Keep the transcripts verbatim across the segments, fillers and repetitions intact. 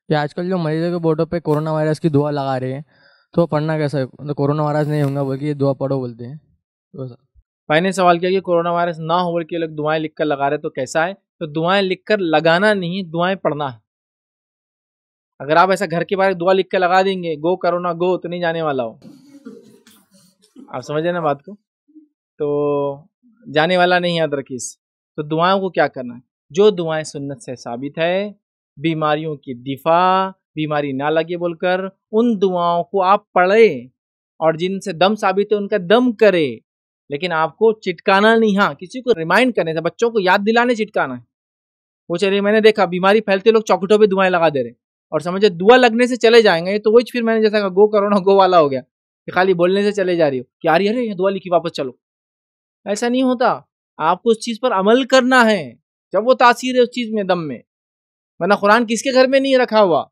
ये आजकल जो मरीजों के बोर्डों पे कोरोना वायरस की दुआ लगा रहे हैं, तो पढ़ना कैसा है? मतलब कोरोना वायरस नहीं होगा बोल के ये दुआ पढ़ो बोलते हैं, तो सर भाई ने सवाल किया कि कोरोना वायरस ना हो बोल के लोग दुआएं लिखकर लगा रहे तो कैसा है। तो दुआएं लिखकर लगाना नहीं, दुआएं पढ़ना है। अगर आप ऐसा घर के बाहर दुआ लिख कर लगा देंगे, गो कोरोना गो, तो नहीं जाने वाला हो। आप समझ रहे ना बात को? तो जाने वाला नहीं, याद रखिए। तो दुआओं को क्या करना है? जो दुआएं सुन्नत से साबित है, बीमारियों की दिफा, बीमारी ना लगे बोलकर उन दुआओं को आप पढ़े, और जिनसे दम साबित है उनका दम करे। लेकिन आपको चिटकाना नहीं, हाँ किसी को रिमाइंड करने से, बच्चों को याद दिलाने चिटकाना है। वो चलिए मैंने देखा बीमारी फैलते लोग चौखटों पे दुआएं लगा दे रहे और समझे दुआ लगने से चले जाएंगे। तो वही फिर मैंने जैसा कहा गो कोरोना गो वाला हो गया कि खाली बोलने से चले जा रही हो कि आ रही है दुआ लिखी वापस चलो। ऐसा नहीं होता, आपको उस चीज पर अमल करना है जब वो तासीर है उस चीज में, दम में। वरना कुरान किसके घर में नहीं रखा हुआ?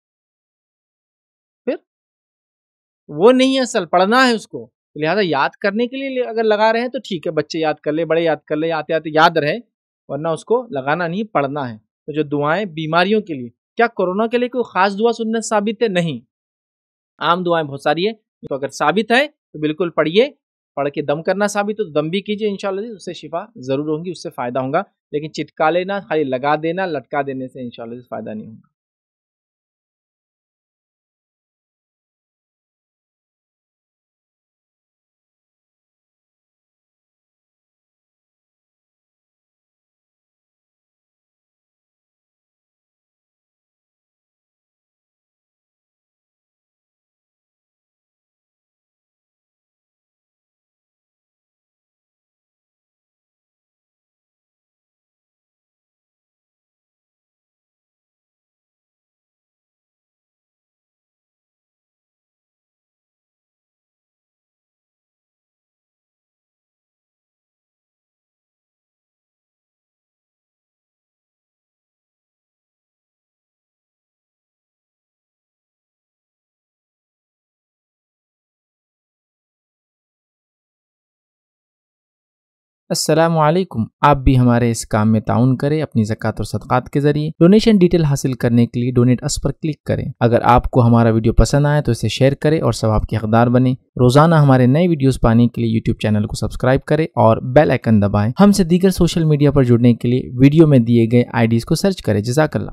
फिर वो नहीं है, असल पढ़ना है उसको। लिहाजा याद करने के लिए अगर लगा रहे हैं तो ठीक है, बच्चे याद कर ले, बड़े याद कर ले, आते आते याद रहे, वरना उसको लगाना नहीं, पढ़ना है। तो जो दुआएं बीमारियों के लिए, क्या कोरोना के लिए कोई खास दुआ सुन्नत साबित है? नहीं, आम दुआएं बहुत सारी है। तो अगर साबित है तो बिल्कुल पढ़िए, पढ़ के दम करना साबित हो तो दम भी कीजिए, इंशाल्लाह उससे शिफा जरूर होगी, उससे फायदा होगा। लेकिन चिटका लेना, खाली लगा देना, लटका देने से इंशाल्लाह फायदा नहीं होगा। अस्सलामुअलैकुम। आप भी हमारे इस काम में ताउन करें अपनी ज़कात और सदक़ात के जरिए। डोनेशन डिटेल हासिल करने के लिए डोनेट अस पर क्लिक करें। अगर आपको हमारा वीडियो पसंद आए तो इसे शेयर करें और सवाब के हकदार बने। रोजाना हमारे नए वीडियोस पाने के लिए यूट्यूब चैनल को सब्सक्राइब करें और बेल आइकन दबाएं। हमसे दीगर सोशल मीडिया पर जुड़ने के लिए वीडियो में दिए गए आईडीज को सर्च करें। जज़ाकल्लाह।